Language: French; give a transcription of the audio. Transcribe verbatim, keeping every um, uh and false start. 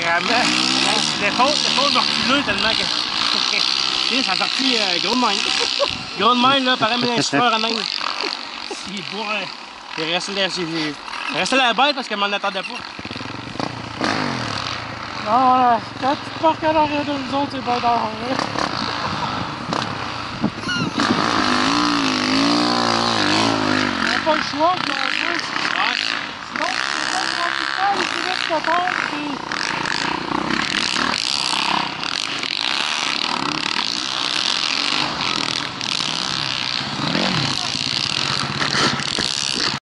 Vraiment. L'épaule, l'épaule m'a reculé tellement que... ça a sorti euh, gros de même. Gros de même, là, pareil, mais un chauffeur à même. Il boit... Il restait là, il restait la bête parce qu'elle m'en attendait pas. Non, là, quand tu te parques à l'arrière de nous autres, c'est pas d'arrière. On n'a pas le choix, quoi, en plus. Ouais. Sinon, tu peux pas prendre tout le temps, les pilotes te tombent, puis...